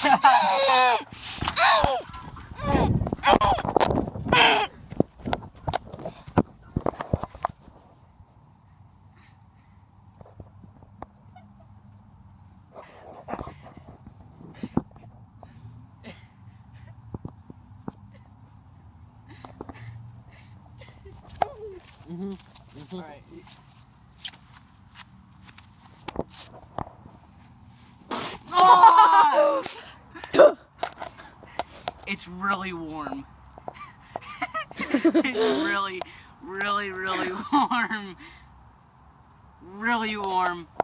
All right. Oh! It's really warm. It's really, really, really warm. Really warm.